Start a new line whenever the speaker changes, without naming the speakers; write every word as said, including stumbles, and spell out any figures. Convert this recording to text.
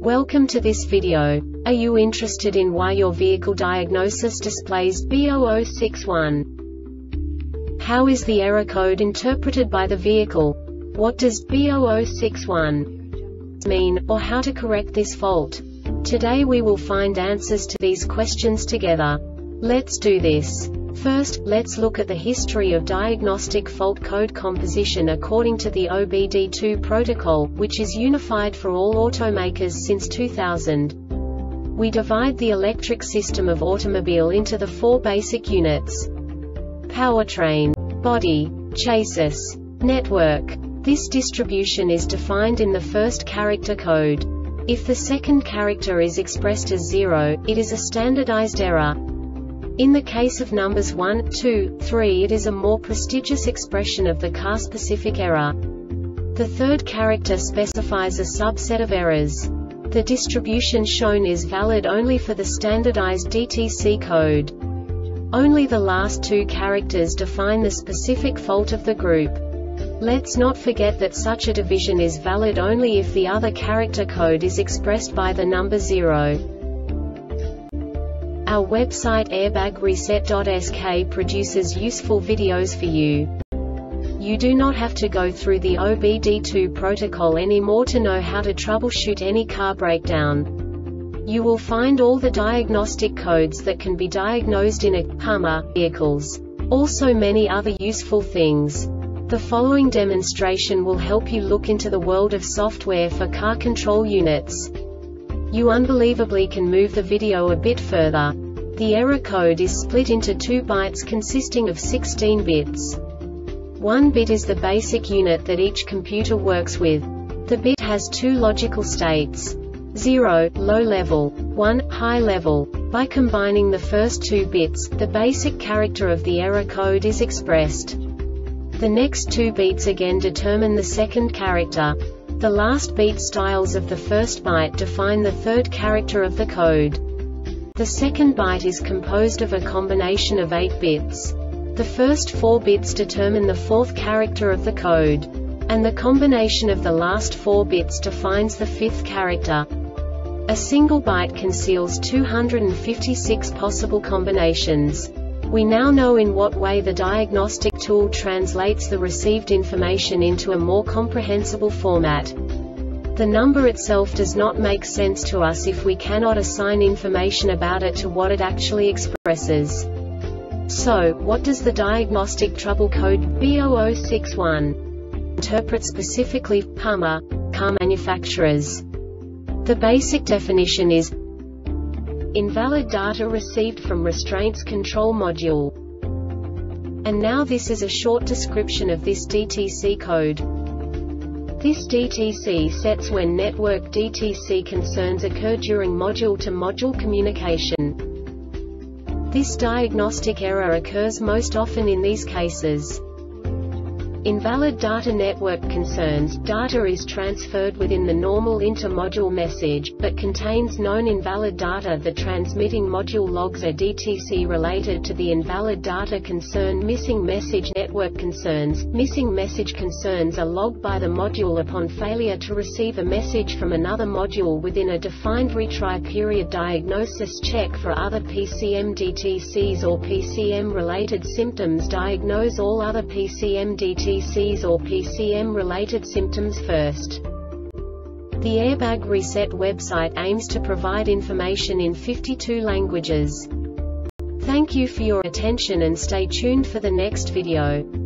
Welcome to this video. Are you interested in why your vehicle diagnosis displays B zero zero six one? How is the error code interpreted by the vehicle? What does B zero zero six one mean, or how to correct this fault? Today we will find answers to these questions together. Let's do this. First, let's look at the history of diagnostic fault code composition according to the O B D two protocol, which is unified for all automakers since two thousand. We divide the electric system of automobile into the four basic units: powertrain, body, chassis, network. This distribution is defined in the first character code. If the second character is expressed as zero, it is a standardized error. In the case of numbers one, two, three, it is a more prestigious expression of the car-specific error. The third character specifies a subset of errors. The distribution shown is valid only for the standardized D T C code. Only the last two characters define the specific fault of the group. Let's not forget that such a division is valid only if the other character code is expressed by the number zero. Our website airbag reset dot S K produces useful videos for you. You do not have to go through the O B D two protocol anymore to know how to troubleshoot any car breakdown. You will find all the diagnostic codes that can be diagnosed in a Hummer vehicles. Also many other useful things. The following demonstration will help you look into the world of software for car control units. You unbelievably can move the video a bit further. The error code is split into two bytes consisting of sixteen bits. One bit is the basic unit that each computer works with. The bit has two logical states: zero, low level, one, high level. By combining the first two bits, the basic character of the error code is expressed. The next two bits again determine the second character. The last beat styles of the first byte define the third character of the code. The second byte is composed of a combination of eight bits. The first four bits determine the fourth character of the code. And the combination of the last four bits defines the fifth character. A single byte conceals two hundred fifty-six possible combinations. We now know in what way the diagnostic tool translates the received information into a more comprehensible format. The number itself does not make sense to us if we cannot assign information about it to what it actually expresses. So, what does the diagnostic trouble code B zero zero six one interpret specifically for Hummer car manufacturers? The basic definition is invalid data received from restraints control module. And now this is a short description of this D T C code. This D T C sets when network D T C concerns occur during module-to-module communication. This diagnostic error occurs most often in these cases: invalid data network concerns. Data is transferred within the normal inter-module message, but contains known invalid data. The transmitting module logs a D T C related to the invalid data concern. Missing message network concerns. Missing message concerns are logged by the module upon failure to receive a message from another module within a defined retry period. Diagnosis check for other P C M D T Cs or P C M-related symptoms. Diagnose all other P C M D T Cs or P C M-related symptoms first. The Airbag Reset website aims to provide information in fifty-two languages. Thank you for your attention and stay tuned for the next video.